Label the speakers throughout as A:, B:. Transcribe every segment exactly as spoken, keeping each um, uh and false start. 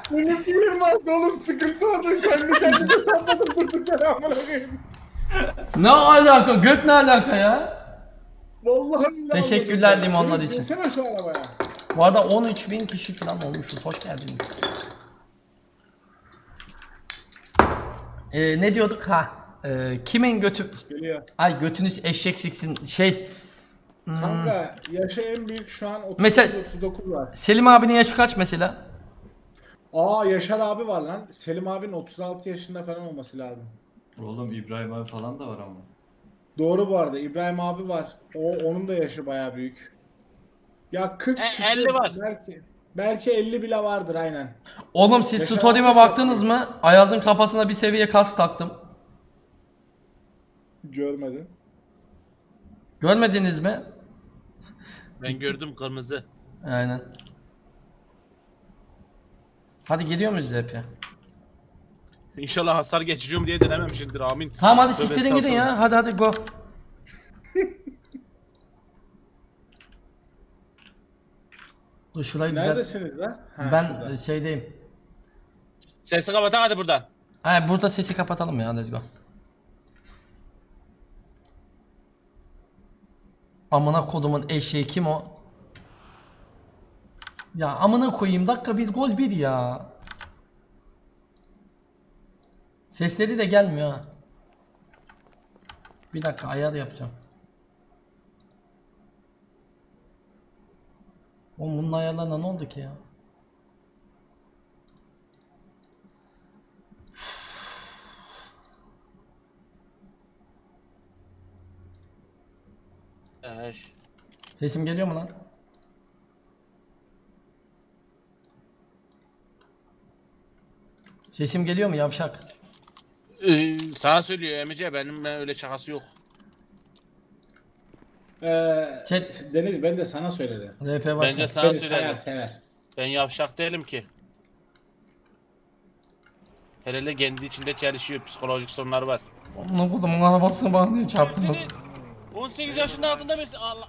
A: Benim film vardı oğlum, sıkıntı orada. Kendi kendime salladım durduk yere amına koyayım.
B: Ne alaka? Göt ne alaka ya?
A: Vallahi billahi.
B: Teşekkürler limonlar için.
A: Gelsene şu arabaya.
B: Bu arada on üç bin kişi falan olmuşuz. Hoş geldiniz. Ee, ne diyorduk? Ha. Ee, kimin götü...
A: Geliyor.
B: Ay götünüz eşek siksin. Şey... Hmm.
A: Kanka yaşı en büyük şu an otuz
B: Mesela-
A: otuz dokuz var.
B: Selim abinin yaşı kaç mesela?
A: Aa Yaşar abi var lan. Selim abinin otuz altı yaşında falan olması lazım.
C: Oğlum İbrahim abi falan da var ama.
A: Doğru bu arada. İbrahim abi var. O onun da yaşı bayağı büyük. Ya kırk
D: E,
A: küsur
D: elli var.
A: Belki. Belki elli bile vardır aynen.
B: Oğlum siz
A: Yaşar
B: story'ime
A: abi-
B: baktınız mı? Ayaz'ın kafasına bir seviye kask taktım.
A: Görmedim.
B: Görmediniz mi?
D: Ben gördüm kırmızı.
B: Aynen. Hadi gidiyor muyuz hep ya?
D: İnşallah hasar geçiriyorum diye denememişindir amin.
B: Tamam hadi
D: Tövbe
B: siktirin gidin ya. Hadi hadi go. Dur şurayı düzelt.
A: Neredesiniz lan? Ha,
B: Ben
A: şurada.
B: şeydeyim.
D: Sesi kapatak hadi buradan.
B: Hayır burada sesi kapatalım ya. Let's go. Amına kodumun eşeği kim o? Ya amına koyayım dakika bir gol bir ya. Sesleri de gelmiyor ha. Bir dakika ayar yapacağım. Oğlum bunun ayarlarına ne oldu ki ya?
D: Eş.
B: Sesim geliyor mu lan? Sesim geliyor mu yavşak?
D: Ee, sana söylüyor Emice benim ben öyle şakası yok.
A: Ee,
B: Chat.
A: Deniz ben de sana söyledim.
B: R P
D: Bence
B: varsa.
D: sana
A: Beni sever
D: söylerim.
A: sever.
D: Ben yavşak değilim ki. Hele kendi içinde çalışıyor, psikolojik sorunları var.
B: Amına kodumun arabasını bana niye çarptınız?
D: on sekiz yaşında altında mısın? Allah.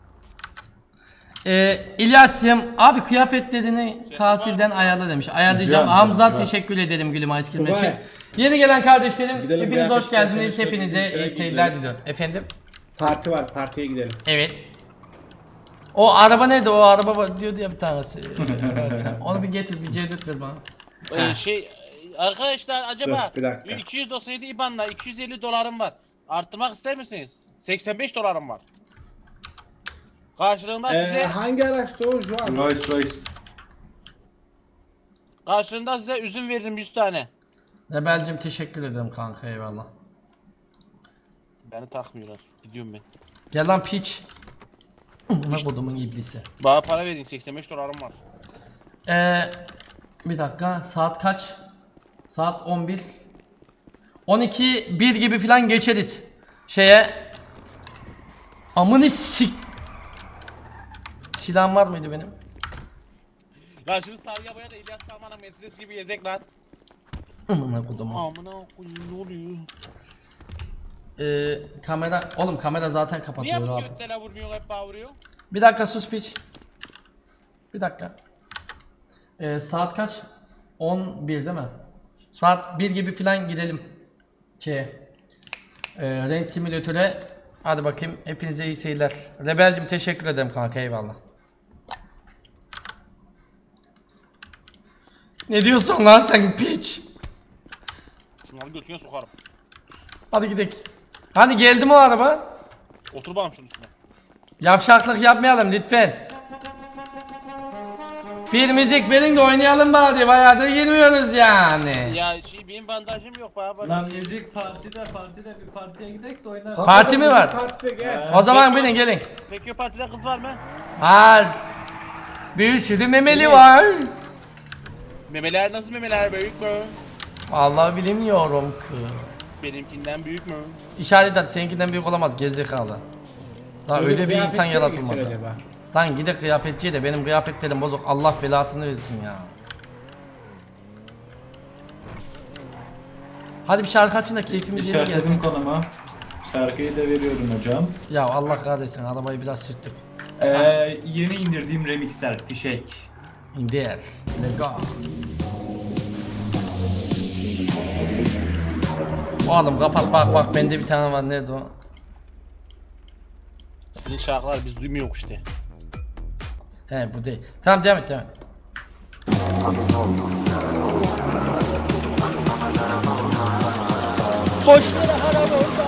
B: Ee, İlyas'cığım abi kıyafetlerini Kasil'den ayarla demiş. Ayarlayacağım.
A: Güzel,
B: Hamza
A: güzel.
B: teşekkür ederim gülüm aşkım için.
A: Tugay.
B: Yeni gelen kardeşlerim
A: Gidelim,
B: hepiniz hoş
A: kıyafetler
B: geldiniz.
A: çalışıyor,
B: Hepinize
A: bizim
B: iyi
A: işe
B: seyirler
A: gidelim.
B: diliyorum. Efendim?
A: Parti var, partiye gidelim.
B: Evet. O araba nerede? O araba var diyordu ya bir tanesi. Evet. Onu bir getir bir C dört ver bana.
D: Ee, şey arkadaşlar acaba
A: Dur, bir dakika.
D: iki yüz doksan yedi IBAN'la iki yüz elli dolarım var. Arttırmak ister misiniz? seksen beş dolarım var. Karşılığında
A: Ee,
D: size
A: hangi araçta o şu an?
C: Rolls Royce.
D: karşılığında size üzüm veririm yüz tane.
B: Rebel'cim teşekkür ederim kanka eyvallah.
D: Beni takmıyorlar. Gidiyorum ben.
B: Gel lan piç. Amına kodumun iblisi.
D: Bana para verin seksen beş dolarım var.
B: Ee, bir dakika saat kaç? Saat on bir. on iki bir gibi falan geçeriz. Şeye. Amını sik. Silahım var mıydı benim?
D: Lan şunu sarıya boya da İlyas Salman'ın Mercedes gibi yezek lan.
B: Amına kodumun.
D: Amına koyayım ne oluyor?
B: Ee, kamera oğlum kamera zaten
D: Niye
B: kapatıyor
D: bu
B: abi.
D: götlere vurmuyor hep bana vuruyor?
B: Bir dakika sus piç. Bir dakika. Ee, saat kaç? on bir değil mi? Saat bir gibi falan gidelim. Şeye. Ee, renk simülatöre. Hadi bakayım. Hepinize iyi seyirler. Rebel'cim teşekkür ederim kanka eyvallah. Ne diyorsun lan sen piç?
D: Şunları götüne sokarım.
B: Hadi gidelim. Hani geldi mi o araba?
D: Otur bakalım şunun üstüne.
B: Yavşaklık yapmayalım lütfen. Bir müzik verin de oynayalım bari. Bayağıdır girmiyoruz yani.
D: Ya şey benim bandajım yok bana bak.
C: Lan müzik partide partide bir partiye gidelim de oynarız.
B: Parti mi var?
A: Partide gel.
B: O zaman binin gelin.
D: Peki o partide kız var mı?
B: Var. Bir sürü memeli var.
D: Memeler nasıl memeler büyük mü?
B: Vallahi bilmiyorum ki.
D: Benimkinden büyük mü?
B: İşaret et seninkinden büyük olamaz gerizekalı. Daha öyle bir insan
A: Kıyafetçiye mi gitsin
B: yaratılmadı.
A: acaba?
B: Lan gide kıyafetçiye de benim kıyafetlerim bozuk Allah belasını versin ya. Hadi bir şarkı açın da keyfimiz yerine
C: İşaretledim
B: gelsin.
C: konuma. Şarkıyı da veriyorum hocam.
B: Ya Allah kahretsin arabayı biraz sürttük.
C: Ee, yeni indirdiğim remixler fişek.
B: İndir. Let's go. Oğlum kapat bak bak bende bir tane var nerede o?
D: Sizin şarkılar biz duymuyoruz işte.
B: He bu değil. Tamam devam et devam et.
D: Boş yere harap olma.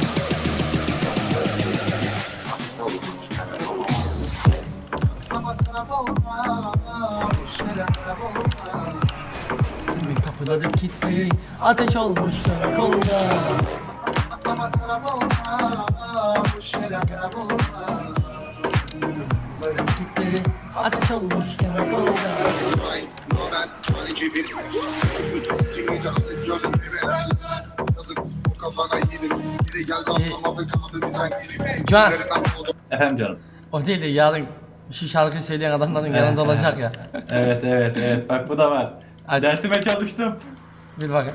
B: Bir kapıda gitti. Ateş olmuş karakolda. Böyle Türkleri ateş olmuş karakolda. Can,
C: Efendim canım.
B: o değil de yarın şu şarkıyı söyleyen adamların yanında olacak ya.
C: Evet evet evet bak bu da var.
B: Hadi.
C: Dersime çalıştım.
B: Bir bakın.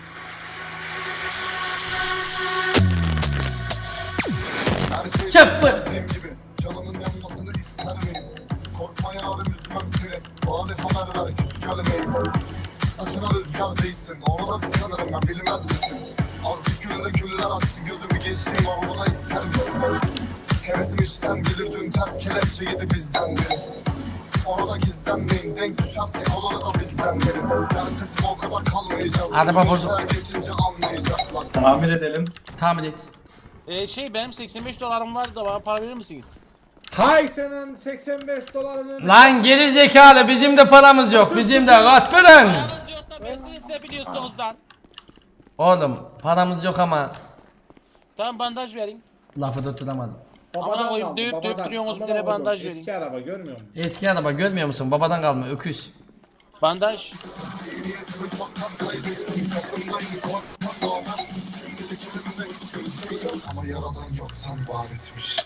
B: Çöp.
E: Canımın yanmasını ister miyim? Korkma yarım üzmem seni. Bari haber ver küs gelmeyin. Saçına rüzgar değsin. Orada sanırım ben bilmez misin? Azıcık gülle güller aksın. Gözümü geçtiğim var onu da ister misin? Hevesim içten gelir dün ters kelepçe yedi bizden biri. Orada gizlenmeyin. Denk düşersek olanı da bizden biri. Dert etme o kadar kalmayacağız.
B: Hadi bak
E: İşler geçince anlayacaklar.
C: Tahmin edelim.
B: Tahmin et.
D: Ee, şey benim seksen beş dolarım var da bana para verir misiniz?
A: Hay senin seksen beş dolarını.
B: Lan geri zekalı bizim de paramız yok. Bizim de katpırın.
D: Paranız yok da ben size size biliyorsunuz lan.
B: Oğlum paramız yok ama
D: Tamam bandaj vereyim.
B: lafı tutturamadım.
D: Amına koyayım, dövüp dövüp duruyorsunuz, bir tane bandaj verin.
A: Eski araba görmüyor musun?
B: Eski araba görmüyor musun? Babadan kalma öküz.
D: Bandaj.
E: Ama yaradan yoktan var etmiş.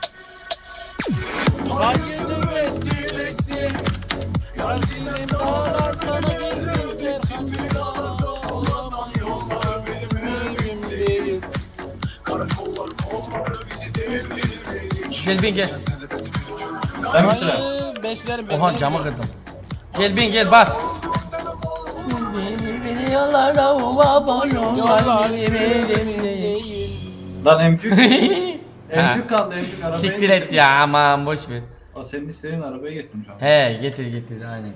D: Hayırdır vesilesi. Kalbinin dağlar sana bir güzel. Olamam yollar benim değil.
B: Gel bin gel.
C: Ben mi sıra?
D: Hayır beşlerim ben.
B: Oha camı kırdım. Gel bin gel bas. Beni beni yollarda baba yollar beni benim değil.
C: Lan emcük. Emcük kaldı emcük arabayı.
B: Siktir et ya aman boş ver.
C: O senin istediğin arabayı getirmiş abi.
B: He getir getir aynen.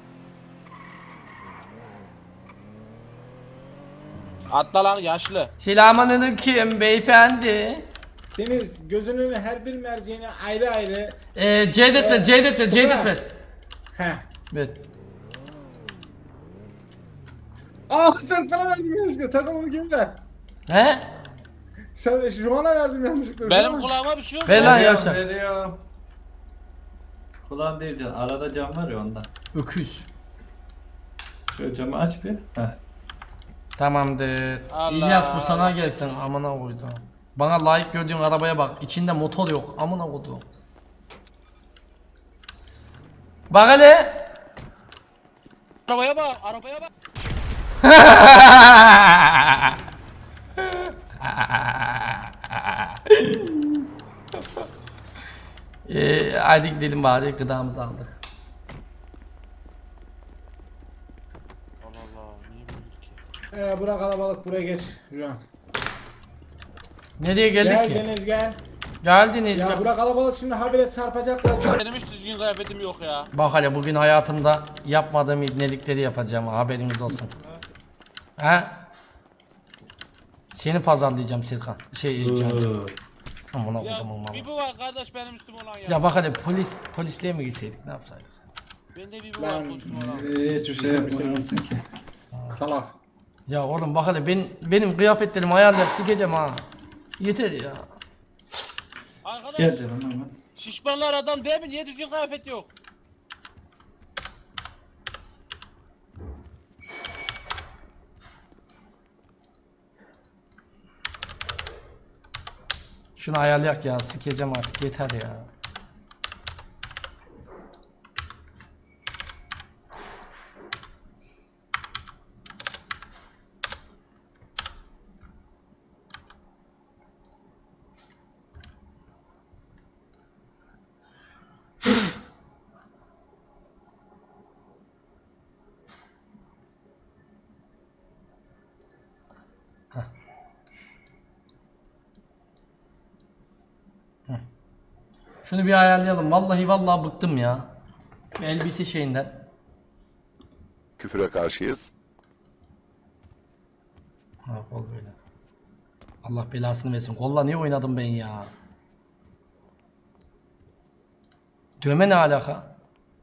D: Atla lan yaşlı.
B: Selamünaleyküm beyefendi.
A: Deniz gözünün her bir merceğine ayrı ayrı.
B: Eee Cevdet ver Cevdet ver Cevdet ver.
A: Heh.
B: Evet.
A: Ah sen sana verdim yanlışlıkla takımını kim ver?
B: He?
A: Sen Juman'a verdim yanlışlıkla.
D: Benim
A: Juman.
D: kulağıma bir şey oldu.
B: Ver lan
C: Veriyorum,
B: yavşak.
C: veriyorum. Kulağın değil can. Arada cam var ya ondan.
B: Öküz.
C: Şöyle camı aç bir. Heh.
B: Tamamdır.
D: Allah.
B: İlyas bu sana gelsin amına koydum. Bana layık gördüğün arabaya bak. İçinde motor yok. Amına koydum. Bak hele.
D: Arabaya bak, arabaya bak.
B: Eee hadi gidelim bari gıdamızı aldık.
D: Allah Allah, niye böyle ki?
A: Ee, bırak kalabalık buraya geç Juman.
B: Nereye geldik
A: Gel
B: ki?
A: Deniz gel.
B: Geldiniz.
A: Ya bırak kalabalık şimdi habire çarpacaklar.
D: Benim hiç düzgün kıyafetim yok ya.
B: Bak hele bugün hayatımda yapmadığım ibnelikleri yapacağım haberiniz olsun. Ha? Seni pazarlayacağım Serkan. Şey Can. Amına
D: Ya
B: koydum ama.
D: bir bu var kardeş benim üstüm olan ya.
B: Ya bak hele polis polisliğe mi gitseydik ne yapsaydık?
D: Bende bir bu var
A: Ben-
D: üstüm olan.
C: Hiçbir şey yapmıyorsun ki.
A: Salak.
B: Ya oğlum bak hele ben, benim kıyafetlerimi ayarlayıp sikeceğim ha. Yeter ya.
D: Arkadaş
C: Gel canım hemen.
D: şişmanlar adam değil mi? Niye düzgün kıyafet yok?
B: Şunu ayarlayak ya sikeceğim artık yeter ya. Şunu bir ayarlayalım. Vallahi vallahi bıktım ya. Elbise şeyinden.
F: Küfüre karşıyız.
B: Ha kol böyle. Allah belasını versin. Kolla niye oynadım ben ya? Dövme ne alaka?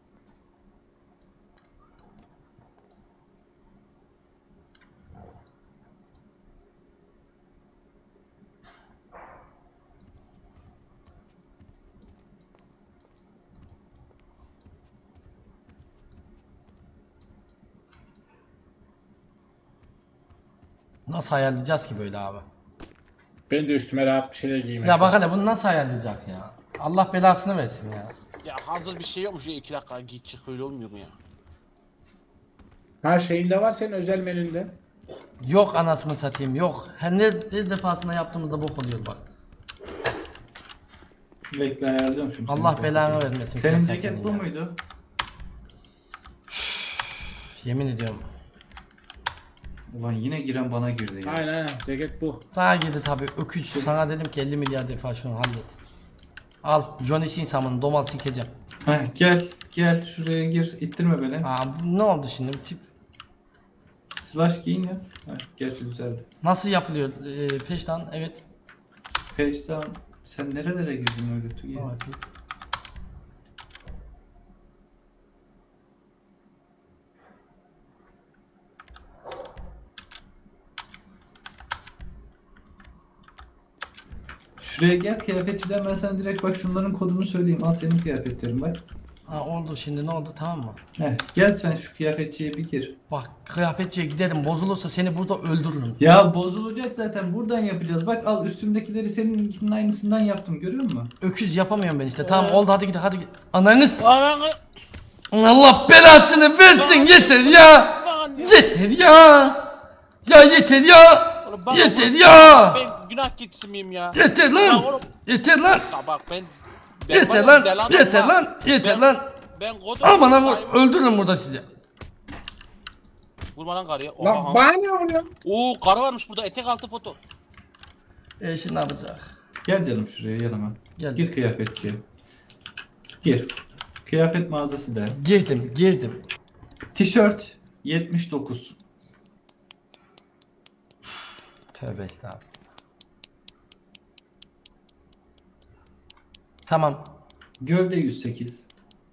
B: Nasıl ayarlayacağız ki böyle abi?
A: Ben de üstüme rahat bir şeyler giymeye
B: Ya bak hele bunu nasıl ayarlayacak ya? Allah belasını versin ya.
D: Ya hazır bir şey yokmuş ya, iki dakika git çık, öyle olmuyor mu ya?
A: Her şeyinde var senin özel menünde.
B: Yok anasını satayım yok. Her ne bir defasında yaptığımızda bok oluyor bak.
C: Bekle ayarlıyorum şimdi.
B: Allah
C: seni.
B: belanı vermesin.
C: Senin
B: Serkan
C: ceket
B: senin
C: bu
B: ya.
C: muydu?
B: Yemin ediyorum.
C: Ulan yine giren bana girdi ya.
A: Aynen aynen ceket bu.
B: Sana girdi tabi öküz. Sana dedim ki elli milyar defa şunu hallet. Al Johnny Sinsam'ın domal sikeceğim.
C: Heh, gel gel şuraya gir. İttirme beni.
B: Aa ne oldu şimdi bu tip?
C: Slash giyin ya. Heh, gerçi güzeldi.
B: Nasıl yapılıyor ee, peşten evet.
C: Page'den sen nerelere girdin öyle Tüge?
B: Tamam.
C: Şuraya gel kıyafetçiden ben sana direkt bak şunların kodunu söyleyeyim. Al senin kıyafetlerin bak.
B: Ha oldu şimdi ne oldu tamam mı?
C: Heh, gel sen şu kıyafetçiye bir gir.
B: Bak kıyafetçiye giderim bozulursa seni burada öldürürüm.
C: Ya bozulacak zaten buradan yapacağız. Bak al üstümdekileri seninkinin aynısından yaptım görüyor musun?
B: Öküz yapamıyorum ben işte. Tamam oldu hadi git hadi git. Ananız.
D: Ananı.
B: Allah belasını versin yeter ya. Yeter ya. Ya yeter ya.
D: Oğlum bak-
B: Yeter ya.
D: Ben günah keçisi miyim ya?
B: Yeter
D: Ya
B: lan.
D: oğlum.
B: Yeter lan.
D: Ya bak ben... ben
B: Yeter
D: var ya,
B: lan.
D: delan
B: Yeter
D: olmam.
B: lan. Yeter
D: Ben-
B: lan.
D: Ben kodum.
B: Aman aman öldürürüm burada sizi.
D: Vurma lan karıya. Oha,
A: Lan
D: aha.
A: bana ne oluyor?
D: Oo karı varmış burada, etek altı foto.
B: E şimdi ne yapacak?
C: Gel canım şuraya yanıma.
B: Gel.
C: Gir kıyafetçiye. Gir. Kıyafet mağazası der.
B: Girdim girdim.
C: Tişört yetmiş dokuz.
B: Tövbe estağfurullah. Tamam.
C: Gövde yüz sekiz.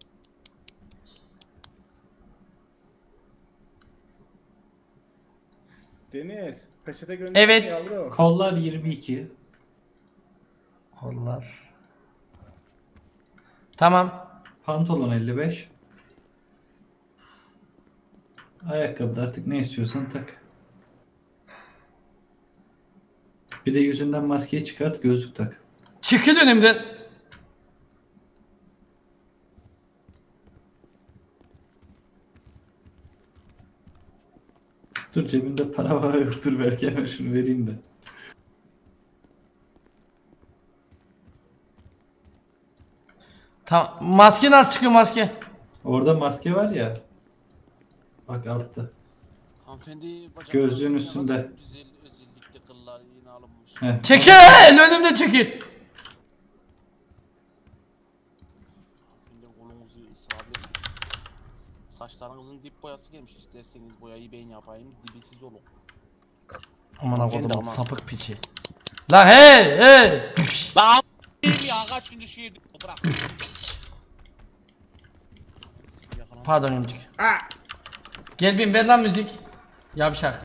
A: Deniz peçete gönder
B: Evet.
A: yavrum.
C: Kollar yirmi iki.
B: Kollar. Tamam.
C: Pantolon elli beş. Ayakkabı artık ne istiyorsan tak. Bir de yüzünden maskeyi çıkart, gözlük tak.
B: Çıkın önümden.
C: Dur cebimde para var yoktur belki hemen şunu vereyim de.
B: Tamam. Maske nasıl çıkıyor maske?
C: Orada maske var ya. Bak altta.
D: Hanımefendi bacaklarınız
C: Gözlüğün
D: ne
C: üstünde.
D: kadar Güzel, özellikle kıllar yine alınmış.
C: Heh.
B: Çekil! Önümden çekil.
D: Şimdi kolunuzu ısrar edin. Saçlarınızın dip boyası gelmiş. İsterseniz boyayı ben yapayım. Dibi siz olun.
B: Aman
D: Hanımefendi
B: akodum
D: ama.
B: sapık piçi. Lan hey hey. Düş.
D: Lan a**ayım ya, kaç gün düşüyor. Bırak.
B: Pardon ömcük. Gel bin ver lan müzik. Yavşak.